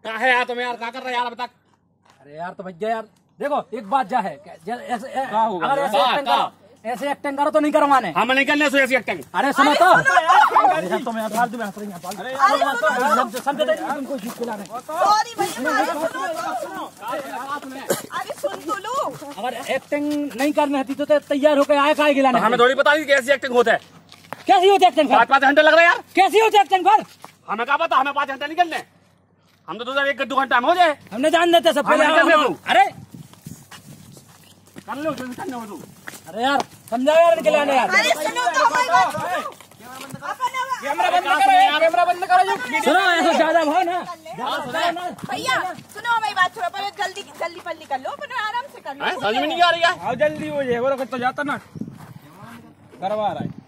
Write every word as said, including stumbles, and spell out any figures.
क्या है यार तुम्हें यार क्या कर रहा है यार बता। अरे यार तो भैया यार देखो एक बात जा है ऐसे ऐसे एक्टिंग करो ऐसे एक्टिंग करो तो नहीं करवाने हम नहीं करने से ऐसी एक्टिंग। अरे सुनो तो अगर एक्टिंग नहीं करनी थी तो तैयार होकर आए काय गिलाने। हमें थोड़ी बता दी कैसी एक्टिंग होता है। कैसी होती एक्टिंग? पाँच पाँच घंटे लग रहे हैं यार। कैसी होती एक्टिंग पर? हमें क्या पता, हमें पाँच घंटे निकलने। हम तो दो एक दो घंटा में हो जाए। हमने जान देते सब पहले। अरे कर लो जो करने हो तू। अरे यार समझाओ यार इनके लाने यार। अरे सुनो तो हमारी बात कैमरा बंद करो यार, कैमरा बंद करो। सुनो ऐसा ज्यादा भाव ना भैया सुनो हमारी बात सुनो पहले जल्दी जल्दी पल्ली कर लो पर आराम से कर लो। समझ में नहीं आ रही है। जल्दी हो जाए वो तो जाता ना करवा रहा है।